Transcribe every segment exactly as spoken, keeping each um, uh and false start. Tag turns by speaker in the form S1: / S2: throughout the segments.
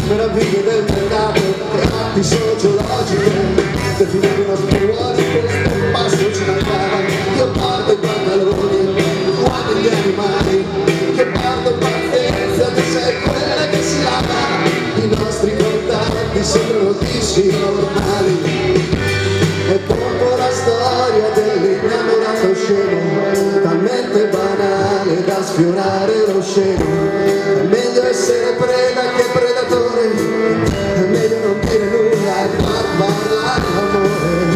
S1: meraviglie del mercato e arti sociologiche, definire uno spruoli, questo passo ci mancava. Io parto i pantaloni, quando gli animali, che parto pazienza, tu sei quella che si lava. I nostri contatti sembrano dischi normali. E dopo la storia dell'innamorato scemo, talmente banale da sfiorare lo scemo. È meglio essere preda che predatore, è meglio non dire nulla e far parlare l'amore.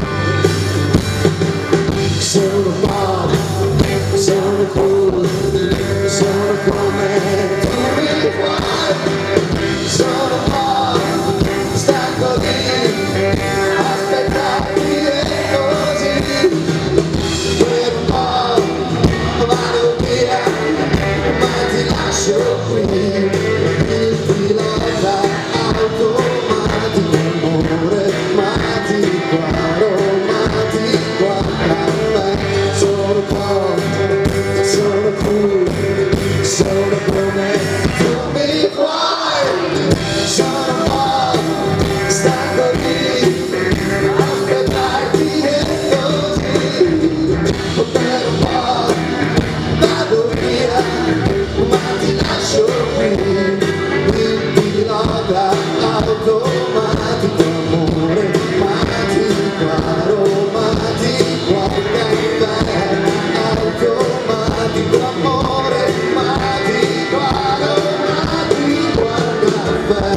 S1: Sono pop, sono cool, sono come tu mi vuoi. Sono pop, stanco di aspettarti e così. Per un po' vado via, ma ti lascio qui. Il pilota automatico, amore, matico, aromatico a caffè. Sono pop, sono cool, sono come tu mi vuoi. Sono pop, stanco di aspettarti e così. Per un po' vado via, ma ti lascio qui. Il pilota automatico, amore, matico, aromatico a caffè. Automatico, amore, matico, aromatico a caffè.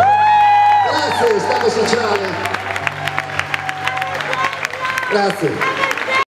S1: Grazie, Stato Sociale. Grazie.